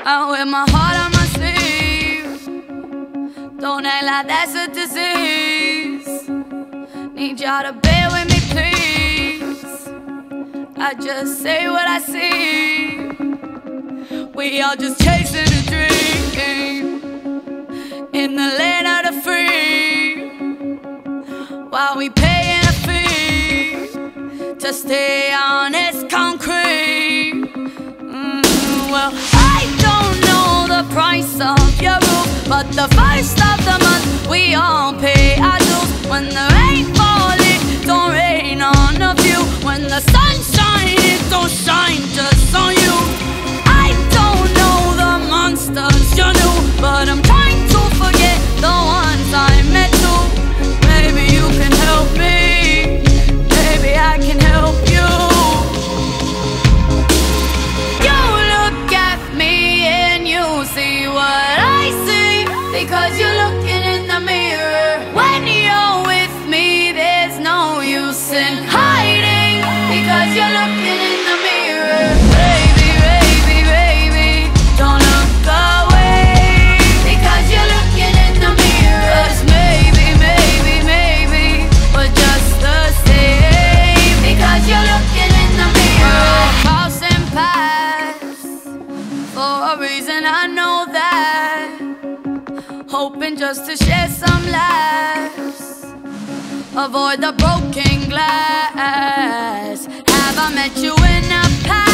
I wear my heart on my sleeve. Don't act like that's a disease. Need y'all to bear with me, please. I just say what I see. We all just chasing a dream in the land of the free, while we paying a fee to stay on this concrete. Well, I don't know the price of your roof, but the first of the month we all pay our dues. When the rain falls, it don't rain on a few. When the sun shines, it don't shine just on you. I don't know the monsters you knew, but I'm trying to forget the ones I met too. Maybe you can help me, maybe I can help you. See what I see, because you're looking in the mirror. When you're with me, there's no use in hiding, because you're looking in the mirror. Baby, baby, baby, don't look away, because you're looking in the mirror. 'Cause maybe, maybe, maybe we're just the same, because you're looking in the mirror. Crossing paths for a reason, I know that. Hoping just to share some laughs, avoid the broken glass. Have I met you in the past?